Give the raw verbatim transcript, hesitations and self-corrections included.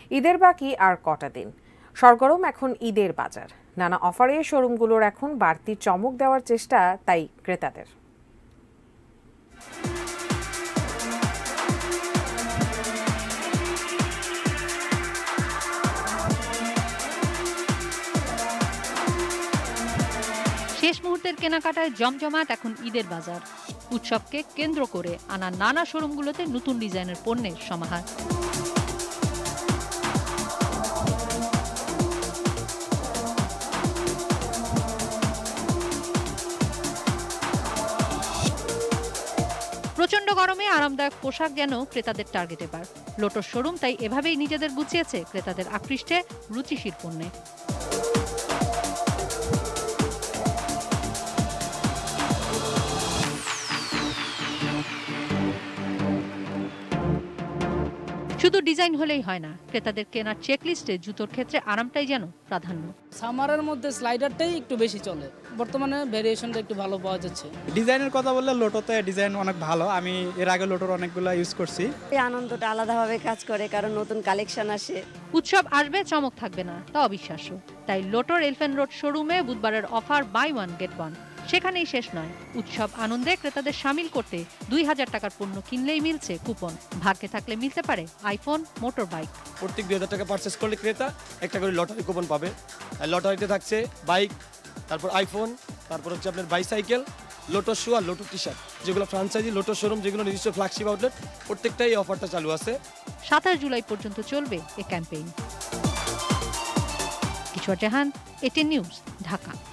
ঈদের বাকি আর কটা দিন, সরগরম এখন ঈদের বাজার। নানা অফারে শোরুমগুলোর এখন বাড়তি চমক দেওয়ার চেষ্টা তাই ক্রেতাদের। শেষ মুহূর্তের কেনাকাটায় জমজমাট এখন ঈদের বাজার। উৎসবকে কেন্দ্র করে আনা নানা শোরুমগুলোতে নতুন ডিজাইনের পণ্যের সমাহার। প্রচন্ড গরমে আরামদায়ক পোশাক যেন ক্রেতাদের টার্গেট। এবার লোটো শোরুম তাই এভাবেই নিজেদের গুছিয়েছে ক্রেতাদের আকৃষ্টে রুচিশীল পণ্যে। শুধু ডিজাইন হলেই হয় না, ক্রেতাদের কেনার চেকলিস্টে জুতোর ক্ষেত্রে আরামটাই যেন প্রাধান্য। সামারের মধ্যে স্লাইডারটাই একটু বেশি চলে, বর্তমানে ভেরিয়েশনটা একটু ভালো পাওয়া যাচ্ছে। ডিজাইনের কথা বললে লোটোতে ডিজাইন অনেক ভালো, আমি এর আগে লোটোর অনেকগুলো ইউজ করছি। এই আনন্দটা আলাদাভাবে কাজ করে কারণ নতুন কালেকশন আসে। উৎসব আসবে, চমক থাকবে না তা অবিশ্বাস্য। তাই লোটোর এলিফ্যান্ট রোড শোরুমে বুধবারের offer buy one get one সেখানেই শেষ নয়। উৎসব আনন্দে ক্রেতাদের সামিল করতে দুই হাজার টাকার পণ্য কিনলেই মিলছে কুপন, ভাগ্যে থাকলে মিলতে পারে আইফোন, মোটর বাইক। প্রত্যেক দুই হাজার টাকা পারচেস করলে ক্রেতা একটা করে লটারি কুপন পাবে। লটারিতে থাকছে বাইক, তারপর আইফোন, তারপর হচ্ছে আপনার বাইসাইকেল, লোটো শু আর লোটো টি শার্ট, যেগুলো ফ্রাঞ্চাইজি লোটো শোরুম, যেগুলো নিজস্ব ফ্ল্যাগশিপ আউটলেট, প্রত্যেকটাই এই অফারটা চালু আছে। সাতাশ জুলাই পর্যন্ত চলবে এ campaign. Kishore Jahan, ATN News, Dhaka.